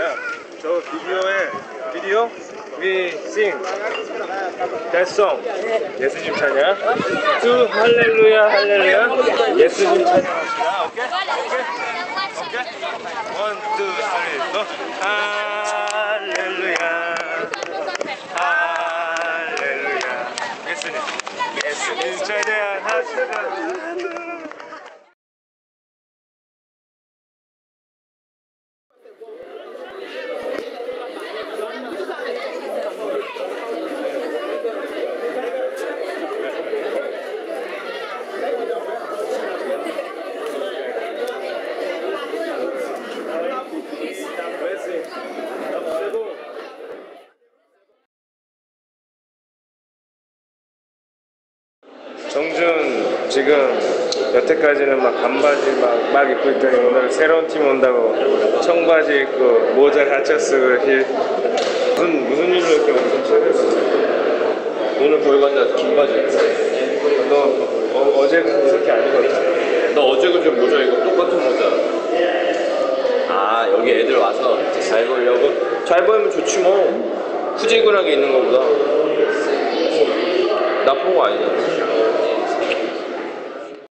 거야. 저 비디오 we sing that song. 예수님 찬양. To 할렐루야 할렐루야. 예수님 찬양합시다. 오케이? 오케이? One, two, three, go. 할렐루야. 할렐루야. 예수님 찬양하시다. 정준 지금 여태까지는 막 간바지 막 입고 있더니 오늘 새로운 팀 온다고 청바지 입고 모자 갖춰 쓰고 무슨 일로 이렇게 엄청 차렸어? 오늘 거기 갔는데 긴 바지. 너 어제는 이렇게 안 입었잖아. 너 어제도 좀 모자 이거 똑같은 모자. 아 여기 애들 와서 잘 보이려고? 잘 보이면 좋지 뭐. 후지근하게 있는 거보다 나쁜 거 아니잖아.